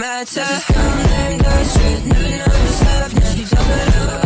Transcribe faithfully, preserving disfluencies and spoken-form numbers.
matter. This is down and the street, never know what's happening. Talk it up.